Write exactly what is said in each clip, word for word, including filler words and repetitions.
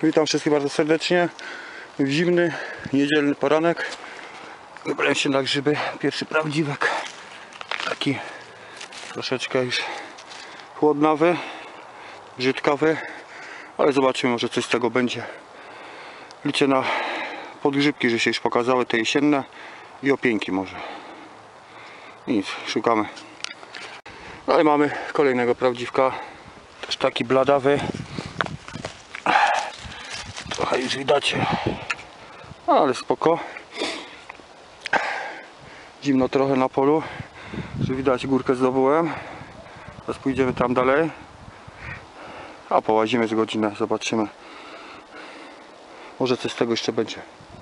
Witam wszystkich bardzo serdecznie w zimny, niedzielny poranek. Wybrałem się na grzyby. Pierwszy prawdziwek. Taki troszeczkę już chłodnawy, brzydkawy, ale zobaczymy, może coś z tego będzie. Liczę na podgrzybki, że się już pokazały, te jesienne i opieńki może. Nic, szukamy. No i mamy kolejnego prawdziwka. Też taki bladawy. Trochę już widać, ale spoko. Zimno trochę na polu, że widać, górkę zdobyłem. Teraz pójdziemy tam dalej, a połazimy z godzinę, zobaczymy. Może coś z tego jeszcze będzie.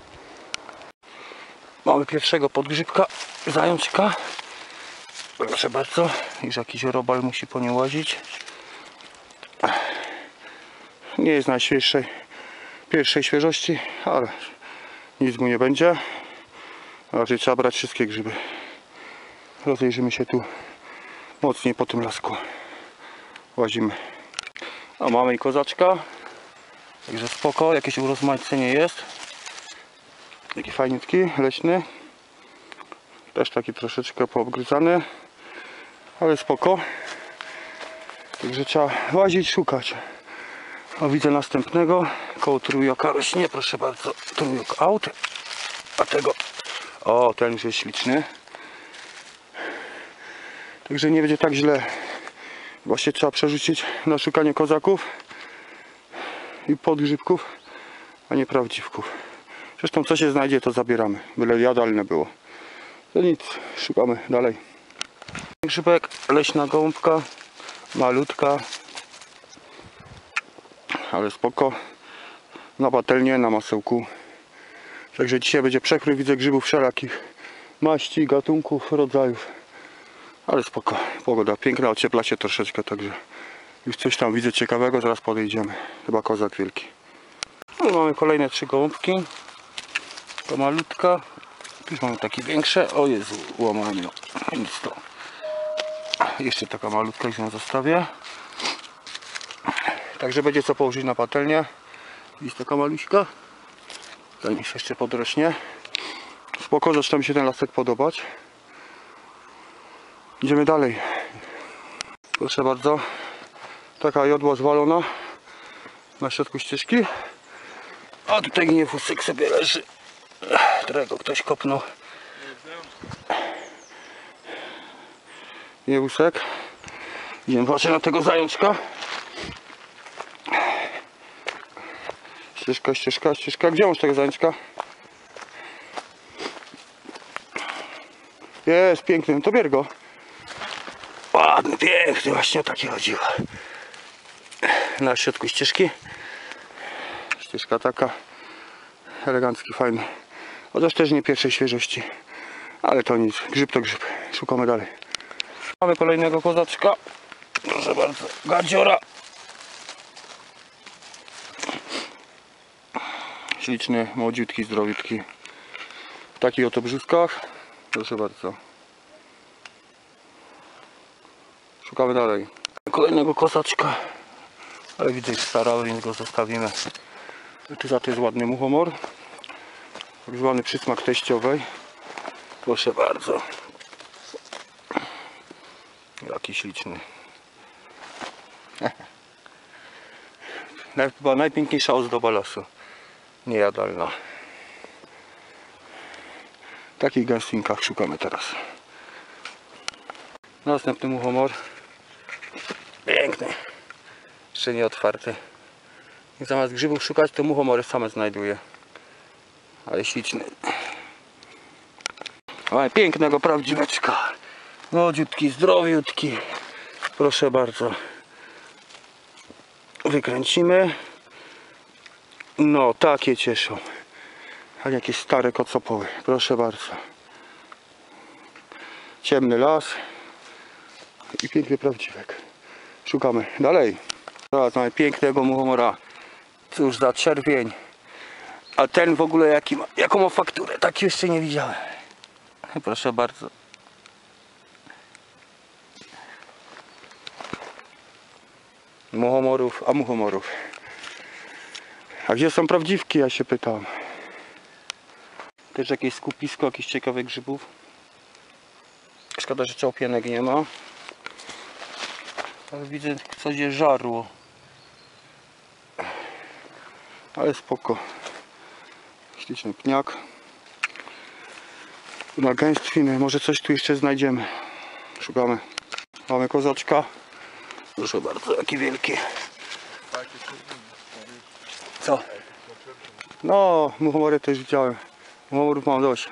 Mamy pierwszego podgrzybka, zajączka. Proszę bardzo, już jakiś robal musi po nie łazić. Nie jest najświeższej, pierwszej świeżości, ale nic mu nie będzie. Raczej trzeba brać wszystkie grzyby. Rozejrzymy się tu mocniej po tym lasku. Łazimy. A mamy i kozaczka. Także spoko, jakieś urozmaicenie jest. Taki fajniutki, leśny. Też taki troszeczkę poobgryzany, ale spoko. Także trzeba łazić, szukać. O, widzę następnego. Koło trójaka rośnie, proszę bardzo. Trójok out. A tego... O, ten już jest śliczny. Także nie będzie tak źle. Właśnie trzeba przerzucić na szukanie kozaków i podgrzybków, a nie prawdziwków. Zresztą co się znajdzie, to zabieramy. Byle jadalne było. To nic, szukamy dalej. Grzybek, leśna gąbka, malutka, ale spoko. Na patelnię, na masełku. Także dzisiaj będzie przekrój, widzę, grzybów wszelakich maści, gatunków, rodzajów. Ale spoko, pogoda piękna, ociepla się troszeczkę, także już coś tam widzę ciekawego, zaraz podejdziemy. Chyba kozak wielki. No, mamy kolejne trzy gołąbki. To malutka. Tu już mamy takie większe. O Jezu, łamałem ją. Nic to. Jeszcze taka malutka, już ją zostawię. Także będzie co położyć na patelnię. Jest taka maluśka. Zanim się jeszcze podrośnie. Spoko, zaczyna mi się ten lasek podobać. Idziemy dalej. Proszę bardzo. Taka jodła zwalona na środku ścieżki. A tutaj gniewusek sobie leży, którego ktoś kopnął. Gniewusek. Idziemy właśnie na tego zajączka. Ścieżka, ścieżka, ścieżka. Gdzie masz tego zajączka? Jest piękny, no to bier go. Ładny, piękny, właśnie o taki chodziło. Na środku ścieżki. Ścieżka taka elegancki, fajny. Chociaż też nie pierwszej świeżości. Ale to nic, grzyb to grzyb. Szukamy dalej. Mamy kolejnego kozaczka. Proszę bardzo, gadziora. Śliczny, młodziutki, zdrowiutki. W takich oto brzuskach. Proszę bardzo. Szukamy dalej. Kolejnego kozaczka. Ale widzę, że starały, więc go zostawimy. Tu za to jest ładny muchomor. Tak zwany przysmak teściowej. Proszę bardzo. Jaki śliczny. Chyba najpiękniejsza ozdoba lasu. Niejadalna. W takich gęstwinkach szukamy teraz. Następny muchomor. Piękny. Jeszcze nie otwarty. I zamiast grzybów szukać, to muchomory same znajduję. Ale śliczny. Ale pięknego prawdziweczka. Młodziutki, zdrowiutki. Proszę bardzo. Wykręcimy. No, takie cieszą. Ale jakieś stare kocopoły. Proszę bardzo. Ciemny las. I piękny prawdziwek. Szukamy dalej. Teraz mamy pięknego muchomora. Cóż za czerwień. A ten w ogóle jaki ma, jaką ma fakturę? Tak jeszcze nie widziałem. Proszę bardzo. Muchomorów, a muchomorów. A gdzie są prawdziwki, ja się pytam. Też jakieś skupisko, jakichś ciekawych grzybów. Szkoda, że czałpienek nie ma. Ale widzę, coś je żarło. Ale spoko. Śliczny pniak. Tu na gęstwiny, może coś tu jeszcze znajdziemy. Szukamy. Mamy kozaczka. Proszę bardzo, jaki wielki. Co? No, muchomory też widziałem. Muchomorów mam dość.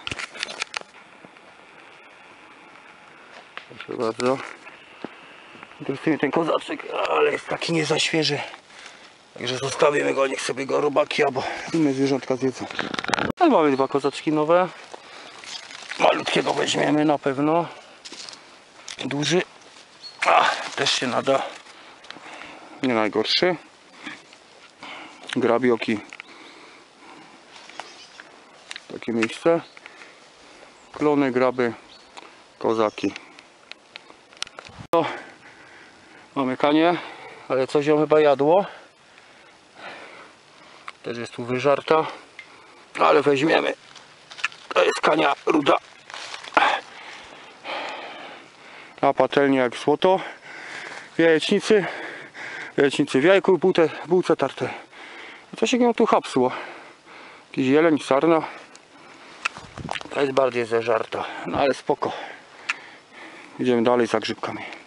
Proszę bardzo. Interesuje ten kozaczek, ale jest taki nie za świeży. Także zostawimy go, niech sobie go robaki albo inne zwierzątka zjedzą. Ale mamy dwa kozaczki nowe. Malutkiego weźmiemy na pewno. Duży. A, też się nada. Nie najgorszy. Grabioki. Takie miejsce. Klony, graby, kozaki. No, mamy kanię, ale coś ją chyba jadło. Też jest tu wyżarta. Ale weźmiemy. To jest kania ruda. Na patelnię jak złoto. W jajecznicy. W jajecznicy w jajku i bułce, bułce tarte. I co się ją tu hapsło? Jakiś jeleń, sarna. To jest bardziej zeżarta. No ale spoko. Idziemy dalej za grzybkami.